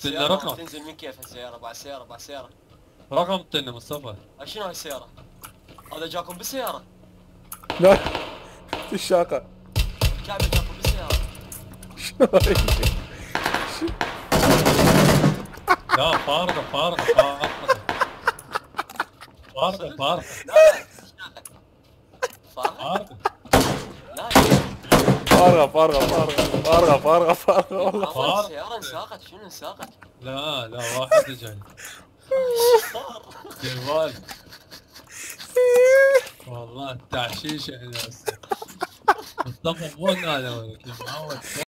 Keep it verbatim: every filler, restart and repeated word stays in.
طلنا رقم. تنزل من كيف السيارة؟ بعد سيارة بعد سيارة. رقم طلنا مصطفى. شنو هاي السيارة؟ هذا جاكم بالسيارة. لا في الشاقة. جايب جاكم بالسيارة. شنو هاي؟ لا فارغة فارغة فارغة فارغة فارغة لا فارغة؟ فارغة لا فارغة فارغة فارغة فارغة فارغة فارغة والله. والله السيارة انساقت. شنو انساقت؟ لا لا واحد جاي جوال والله تعشيش احنا هسه. مصطفى مو هنا ولا كيف معود.